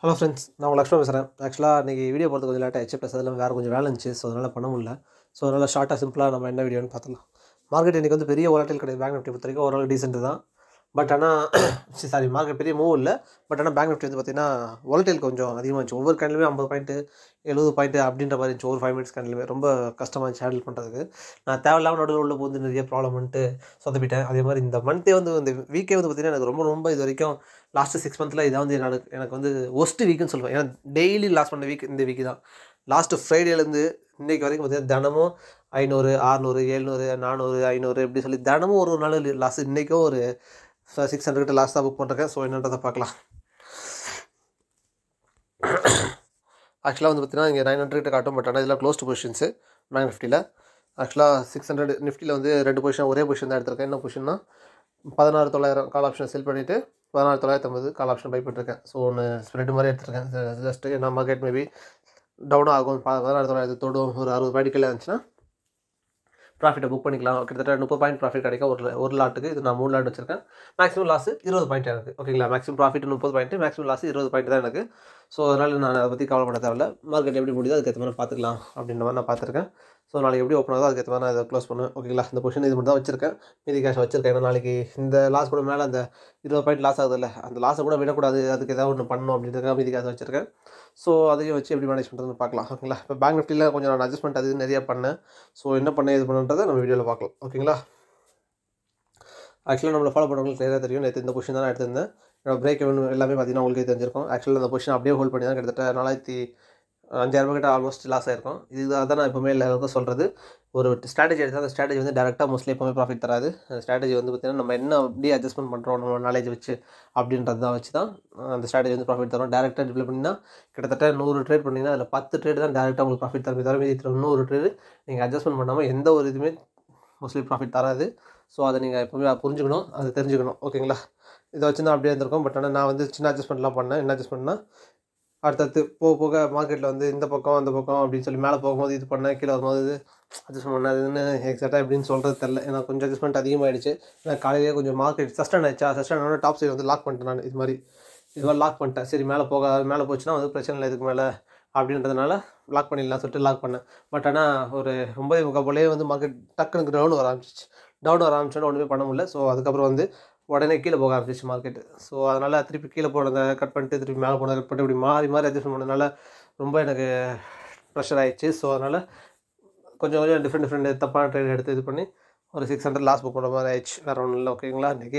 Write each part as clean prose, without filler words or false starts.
Hello friends, நான் உங்கள் லக்ஷ்மண் பேசுகிறேன். ஆக்சுவலாக இன்றைக்கி வீடியோ போகிறது கொஞ்சம் லேட் ஆகிடுச்சு. ப்ளஸ் அதில் வேறு கொஞ்சம் வேலை இருந்துச்சு. ஸோ அதனால் பண்ண முடியல. ஸோ அதனால் ஷார்ட்டாக சிம்பிளாக நம்ம என்ன வீடியோன்னு பார்த்துலாம். மார்க்கெட் இன்றைக்கி வந்து பெரிய வாலடைல் கிடையாது. பேங்க் நிஃப்டி பொறுத்த வரைக்கும் ஓரளவு டீசென்ட் தான். பட் ஆனால் சாரி மார்க்கெட் பெரிய மூவ் இல்லை. பட் ஆனால் பேங்க் நிஃப்டி வந்து பார்த்திங்கன்னா வாலடைல் கொஞ்சம் அதிகமாக இருந்துச்சு. ஒவ்வொரு கேண்டிலுமே 50 பாயிண்ட்டு 70 பாயிண்ட்டு அப்படின்ற மாதிரி இருந்துச்சு. ஒரு 5 மினிட்ஸ் கேண்டிலுமே ரொம்ப கஷ்டமாக இருந்துச்சு ஹேண்டில் பண்ணுறதுக்கு. நான் தேவையில்லாமல் நடுவில் உள்ள போது நிறைய ப்ராப்ளம் வந்துட்டு சொதப்பிட்டேன். அதே மாதிரி இந்த மந்த்தே வந்து இந்த வீக்கே வந்து பார்த்திங்கன்னா எனக்கு ரொம்ப இது வரைக்கும் லாஸ்ட்டு 6 மந்த்தில் இதான் வந்து எனக்கு வந்து ஒஸ்ட்டு வீக்குன்னு சொல்லுவேன். ஏன்னா டெய்லி லாஸ் பண்ண வீக் இந்த வீக்கு தான். லாஸ்ட்டு ஃப்ரைடேலேருந்து இன்றைக்கி வரைக்கும் பார்த்திங்கன்னா தினமும் 500 600 700 400 500 இப்படி சொல்லி தினமும் ஒரு நாள் லாஸ். இன்றைக்கும் ஒரு 600 லாஸ் தான் புக் பண்ணுறேன். ஸோ என்னன்றதை பார்க்கலாம். ஆக்சுவலாக வந்து பார்த்திங்கன்னா இங்கே 900 காட்டும். பட் ஆனால் இதில் க்ளோஸ்டு பொசிஷன்ஸு பேங்க் நிஃப்டியில். ஆக்சுவலாக 600 நிஃப்டியில் வந்து 2 பொசிஷன் ஒரே பொசிஷன் தான் எடுத்திருக்கேன். என்ன பொசிஷன்னா 16,900 கால் ஆப்ஷன் செல் பண்ணிவிட்டு 16,950 கால் ஆப்ஷன் பை பண்ணிருக்கேன். ஸோ ஒன்று ஸ்ப்ரெட் மாதிரி எடுத்துருக்கேன். ஜஸ்ட்டு என்ன மார்க்கெட் மேபி டவுனாக ஆகும், 16,900 தொடும், ஒரு 60 பாயிண்ட் கீழே இருந்துச்சுன்னா ப்ராஃபிட்டை புக் பண்ணிக்கலாம். கிட்டத்தட்ட 30 பாயிண்ட் ப்ராஃபிட் கிடைக்கும் ஒரு லாட்டுக்கு. இது நான் 3 லாட் வச்சுருக்கேன். மேக்ஸிமம் லாஸ் 20 பாயிண்ட் எனக்கு. ஓகேங்களா, maximum profit 30 point, maximum loss 20 point தான் எனக்கு. ஸோ அதனால் நான் அதை பற்றி கவலைப்பட தேவையில்ல. மார்க்கெட் எப்படி முடியுதோ அதுக்கேற்ற மாதிரி பார்த்துக்கலாம் அப்படின்ற மாதிரி நான் பார்த்துருக்கேன். ஸோ நாளைக்கு எப்படி ஓப்பன் ஆகுதோ அதுக்கேற்ற மாதிரி நான் இதை க்ளோஸ் பண்ணுவேன். ஓகேங்களா, இந்த பொசிஷன் இது மட்டும் தான் வச்சிருக்கேன். மீதி கேஷ் வச்சிருக்கேன். ஏன்னா நாளைக்கு இந்த லாஸ் கூட மேலே அந்த 20 பாயிண்ட் லாஸ் ஆகுது இல்லை, அந்த லாஸை கூட விடக்கூடாது, அதுக்கு ஏதாவது ஒன்று பண்ணணும் அப்படின்றதுக்காக மீதி கேஷ் வச்சிருக்கேன். ஸோ அதையும் வச்சு எப்படி மேனேஜ் பண்ணுறதுன்னு பார்க்கலாம். ஓகேங்களா, இப்போ பேங்க் நிஃப்டியில் கொஞ்சம் நான் அட்ஜஸ்ட்மெண்ட் அது நிறையா பண்ணேன். ஸோ என்ன பண்ணேன் இது பண்ணுன்றதை நம்ம வீடியோவில் பார்க்கலாம். ஓகேங்களா, ஆக்சுவலாக நம்மளை ஃபாலோ பண்ணுறவங்களுக்கு கிளியராக தெரியும். நேற்று இந்த பொசிஷன் தான் நான் எடுத்திருந்தேன். என்னோட பிரேக் எல்லாமே பார்த்தீங்கன்னா உங்களுக்கு தெரிஞ்சிருக்கும். ஆக்சுவலாக அந்த பொசிஷன் அப்படியே ஹோல்ட் பண்ணி தான் கிட்டத்தட்ட 4,500 கிட்ட ஆல்மோஸ்ட் லாஸ் ஆயிருக்கும். இதுதான் நான் எப்போவுமே எல்லாருக்கும் சொல்கிறது. ஒரு ஸ்ட்ராட்டஜி எடுத்தால் அந்த ஸ்ட்ராட்டஜி வந்து டேரெக்டாக மோஸ்ட்லி எப்போவுமே ப்ராஃபிட் தராது. அந்த ஸ்ட்ராட்டஜி வந்து பார்த்திங்கன்னா நம்ம என்ன அப்படியே அட்ஜஸ்ட்மெண்ட் பண்ணுறோம் நம்ம நாலேஜ் வச்சு அப்படின்றது தான் வச்சு தான் அந்த ஸ்ட்ராட்டஜி வந்து ப்ராஃபிட் தரும். டேரெக்டாக டிப்ளை பண்ணிங்கன்னா கிட்டத்தட்ட 100 ட்ரேட் பண்ணிங்கன்னா அதில் 10 ட்ரேட் தான் டேரெக்டாக உங்களுக்கு ப்ராஃபிட் தரும். தவிர மீதி 100 ட்ரேடு நீங்கள் அட்ஜஸ்ட்மெண்ட் பண்ணாமல் எந்த ஒரு இதுவுமே மோஸ்ட்லி ப்ராஃபிட் தராது. ஸோ அதை நீங்கள் எப்போவுமே புரிஞ்சுக்கணும், அதை தெரிஞ்சுக்கணும். ஓகேங்களா, இதை வச்சு தான் அப்படியே இருந்திருக்கும். பட் ஆனால் நான் வந்து சின்ன அட்ஜஸ்ட்மெண்ட்லாம் பண்ணேன். என்ன அட்ஜஸ்ட்மெண்ட்னா அடுத்தடுத்து போக மார்க்கெட்டில் வந்து இந்த பக்கம் அந்த பக்கம் அப்படின்னு சொல்லி மேலே போகும்போது இது பண்ணேன், கீழே வரும்போது இது அட்ஜஸ்ட்மெண்ட் பண்ணாதுன்னு எக்ஸாக்டாக எப்படின்னு சொல்கிறது தெரில. ஏன்னா கொஞ்சம் அட்ஜஸ்ட்மெண்ட் அதிகமாகிடுச்சு. ஏன்னா காலையிலேயே கொஞ்சம் மார்க்கெட் சஸ்டன் ஆகிடுச்சா, சஸ்டன் ஆனால் டாப் சைடு வந்து லாக் பண்ணிட்டேன். நான் இது மாதிரி லாக் பண்ணிட்டேன். சரி மேலே மேலே போச்சுன்னா வந்து பிரச்சனை இல்லை இதுக்கு மேலே அப்படின்றதுனால லாக் பண்ணிடலாம் சொல்லிட்டு லாக் பண்ணேன். பட் ஆனால் ஒரு 9:45 போலே வந்து மார்க்கெட் டக்குனுக்கு டவுன் வர ஆரம்பிச்சோன்னா ஒன்றுமே பண்ண முடியல. ஸோ அதுக்கப்புறம் வந்து உடனே கீழே போக ஆரம்பிச்சிச்சு மார்க்கெட்டு. ஸோ அதனால் திருப்பி கீழே போனதை கட் பண்ணிட்டு திருப்பி மேலே போனதை கட் பண்ணிட்டு இப்படி மாறி அட்ஜஸ்ட் பண்ணதுனால ரொம்ப எனக்கு ப்ரெஷர் ஆகிடுச்சு. ஸோ அதனால் கொஞ்சம் டிஃப்ரெண்ட் தப்பான ட்ரேட் எடுத்து இது பண்ணி ஒரு 600 லாஸ் புக் பண்ணுற மாதிரி ஆயிடுச்சு. வேறு ஒன்றும் இல்லை. ஓகேங்களா, இன்றைக்கி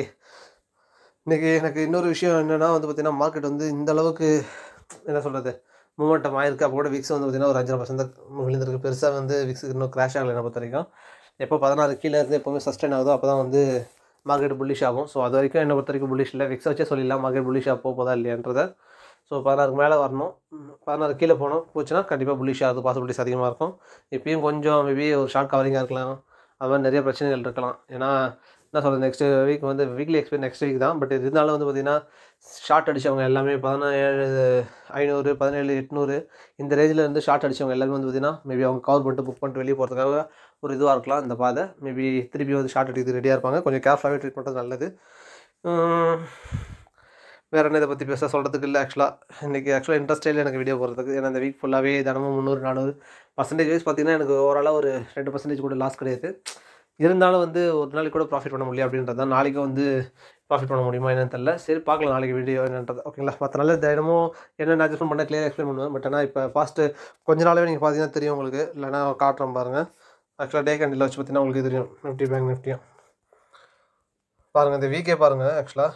எனக்கு இன்னொரு விஷயம் என்னென்னா வந்து பார்த்திங்கன்னா மார்க்கெட் வந்து இந்த அளவுக்கு என்ன சொல்கிறது மூமெண்டம் ஆயிருக்கு. அப்போ கூட விக்ஸ் வந்து பார்த்திங்கன்னா ஒரு 5% விழுந்திருக்கு. பெருசாக வந்து விக்ஸுக்கு இன்னும் கிராஷ் ஆகலை என்னை பொறுத்த வரைக்கும். எப்போ 16 கீழே இருந்து எப்போவுமே சஸ்டெயின் ஆகுதோ அப்போ தான் வந்து மார்க்கெட் புல்லிஷ் ஆகும். ஸோ அது வரைக்கும் என்னை பொறுத்த வரைக்கும் புல்லிஷ் இல்லை. விக்ஸ் வச்சே சொல்லிடலாம் மார்க்கெட் புல்லிஷாக போதா இல்லையான்றதை. ஸோ 16க்கு மேலே வரணும், 16 கீழே போச்சுன்னா கண்டிப்பாக புல்லிஷ் ஆகுது, பாசிபிலிட்டிஸ் அதிகமாக இருக்கும். இப்பயும் கொஞ்சம் மேபி ஒரு ஷார்ட் கவரிங்காக இருக்கலாம். அது மாதிரி நிறைய பிரச்சனைகள் இருக்கலாம். ஏன்னா என்ன சொல்கிறது, நெக்ஸ்ட் வீக் வந்து வீக்லி எக்ஸ்பெக்ட் நெக்ஸ்ட் வீக் தான். பட் இருந்தாலும் வந்து பார்த்திங்கன்னா ஷார்ட் அடித்தவங்க எல்லாமே 17,500 17,800 இந்த ரேஞ்சில் இருந்து ஷார்ட் அடித்தவங்க எல்லாமே வந்து பார்த்திங்கன்னா மேபி அவங்க கவர் பண்ணிட்டு புக் பண்ணிட்டு வெளியே போகிறதுக்காக ஒரு இதுவாக இருக்கலாம் இந்த பாதை. மேபி திருப்பி வந்து ஷார்ட் அடிக்கிறது ரெடியாக இருப்பாங்க. கொஞ்சம் கேர்ஃபுல்லாகவே ட்ரீட் பண்ணுறது நல்லது. வேறு என்ன இதை பற்றி பேச சொல்கிறதுக்கு இல்லை. இன்றைக்கி இன்ட்ரெஸ்டே இல்லை எனக்கு வீடியோ போகிறதுக்கு. ஏன்னா இந்த வீக் ஃபுல்லாகவே தினமும் 300-400% வைஸ் பார்த்திங்கன்னா எனக்கு ஓவராலாக ஒரு 2% கூட லாஸ் கிடையாது. இருந்தாலும் வந்து ஒரு நாளைக்கு கூட ப்ராஃபிட் பண்ண முடியல அப்படின்றது தான். நாளைக்கு வந்து ப்ராஃபிட் பண்ண முடியுமா என்னன்னு தெரியல. சரி பார்க்கலாம் நாளைக்கு வீடியோ என்னன்றது. ஓகேங்களா, மற்ற நாள் தினமும் என்னென்ன அட்ஜஸ்ட்மெண்ட் பண்ண கிளியராக எக்ஸ்பிளைன் பண்ணுவேன். பட் ஆனால் இப்போ கொஞ்ச நாளாகவே நீங்கள் பார்த்தீங்கன்னா தெரியும் உங்களுக்கு. இல்லைனா காட்டுறேன் பாருங்கள். ஆக்சுவலாக டே கேண்டில் வச்சு பார்த்தீங்கன்னா உங்களுக்கு தெரியும். நிஃப்டி பேங்க் நிஃப்டியும் பாருங்கள். இந்த வீக்கே பாருங்கள்.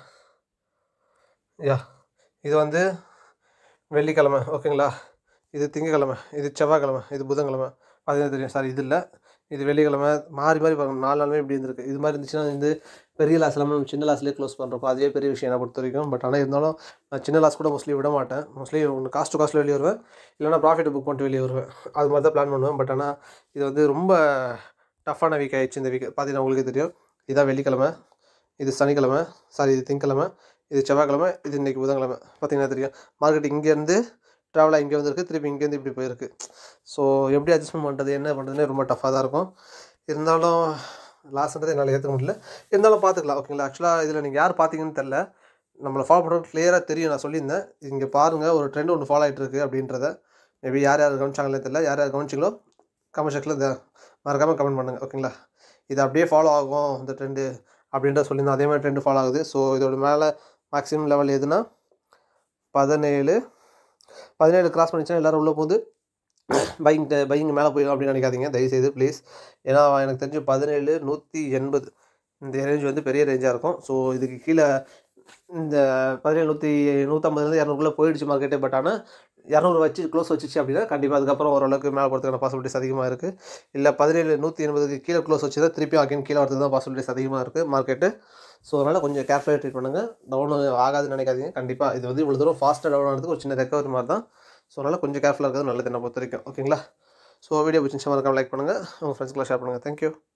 இது வந்து வெள்ளிக்கிழமை. ஓகேங்களா, இது திங்கக்கிழமை, இது செவ்வாய்க்கிழமை, இது புதன்கிழமை பார்த்தீங்கன்னா தெரியும். சாரி இது இல்லை, இது வெள்ளிக்கிழமை. மாறி பாருங்கள் 4 நாளுமே இப்படி இருந்திருக்கு. இது மாதிரி இருந்துச்சுன்னா வந்து பெரிய லாஸ் இல்லாமல் நம்ம சின்ன லாஸ்லேயே க்ளோஸ் பண்ணுறப்போ அதுவே பெரிய விஷயம் என்னை பொறுத்த வரைக்கும். பட் ஆனால் இருந்தாலும் நான் சின்ன லாஸ் கூட மோஸ்ட்லி விட மாட்டேன். மோஸ்ட்லி ஒன்று காஸ்ட் டு காஸ்ட்டில் வெளியே வருவேன், இல்லைனா ப்ராஃபிட்டை புக் பண்ணிட்டு வெளியே வருவேன். அது மாதிரி தான் பிளான் பண்ணுவேன். பட் ஆனால் இது வந்து ரொம்ப டஃப்பான வீக் ஆகிடுச்சு. இந்த வீக் பார்த்தீங்கன்னா உங்களுக்கு தெரியும். இதுதான் வெள்ளிக்கிழமை, இது சனிக்கிழமை, சாரி இது திங்கக்கிழமை, இது செவ்வாய்க்கிழமை, இது இன்றைக்கி புதன்கிழமை. பார்த்தீங்கன்னா தெரியும் மார்க்கெட் இங்கேருந்து ட்ராவலாக இங்கே வந்துருக்கு, திருப்பி இங்கேருந்து இப்படி போயிருக்கு. ஸோ எப்படி அட்ஜஸ்ட்மெண்ட் பண்ணுறது என்ன பண்ணுறதுனே ரொம்ப டஃப்பாக தான் இருக்கும். இருந்தாலும் லாஸ்ன்றதை என்னால் ஏற்றுக்க முடியல. இருந்தாலும் பார்த்துக்கலாம். ஓகேங்களா, ஆக்சுவலாக இதில் நீங்கள் யார் பார்த்தீங்கன்னு தெரில. நம்மளை ஃபாலோ பண்ணுறது கிளியராக தெரியும். நான் சொல்லியிருந்தேன், இங்கே பாருங்கள் ஒரு ட்ரெண்ட் ஒன்று ஃபாலோ ஆகிட்டு இருக்குது அப்படின்றத. மேபி யார் யார் கவனிச்சாங்களே தெரியல. யார் யார் கவனிச்சிங்களோ கமெண்ட் செக்ஷனில் மறக்காமல் கமெண்ட் பண்ணுங்கள். ஓகேங்களா? இது அப்படியே ஃபாலோ ஆகும் இந்த ட்ரெண்டு அப்படின்ற சொல்லியிருந்தேன். அதே மாதிரி ட்ரெண்டு ஃபாலோ ஆகுது. ஸோ இதோட மேலே மேக்ஸிமம் லெவல் எதுனா 17 கிராஸ் பண்ணிச்சுன்னா எல்லோரும் உள்ளே போகுது பையிங் மேலே போயிடும் அப்படின்னு நினைக்காதீங்க தயவுசெய்து ப்ளீஸ். ஏன்னா எனக்கு தெரிஞ்சு 17 180 இந்த ரேஞ்ச் வந்து பெரிய ரேஞ்சாக இருக்கும். ஸோ இதுக்கு கீழே இந்த 17 150 200 போயிடுச்சு மார்க்கெட்டு. பட் ஆனால் 200 வச்சு க்ளோஸ் வச்சுச்சு அப்படின்னா கண்டிப்பாக அதுக்கப்புறம் ஓரளவுக்கு மேலே போகிறதுக்கான பாசிபிலிட்டிஸ் அதிகமாக இருக்குது. இல்லை 17 180 கீழே க்ளோஸ் வச்சு தான் திருப்பி அகைன் கீழே வரதுக்கு தான் பாசிபிலிட்டிஸ் அதிகமாக இருக்குது மார்க்கெட்டு. ஸோ அதனால் கொஞ்சம் கேர்ஃபுல்லாக ட்ரீட் பண்ணுங்கள். டவுன் ஆகாதுன்னு நினைக்காதீங்க. கண்டிப்பாக இது வந்து இவ்வளோ தூரம் ஃபாஸ்ட்டாக டவுன் ஆகிறதுக்கு ஒரு சின்ன ரெக்கவரி மாதிரி தான். ஸோ அதனால் கொஞ்சம் கேர்ஃபுல்லாக இருக்கிறது நல்லது என்னை பொறுத்த வரைக்கும். ஓகேங்களா? ஸோ வீடியோ பிடிச்சிருந்துச்சா மறக்காம லைக் பண்ணுங்கள், உங்கள் ஃப்ரெண்ட்ஸ்க்குலாம் ஷேர் பண்ணுங்கள். தேங்க்யூ.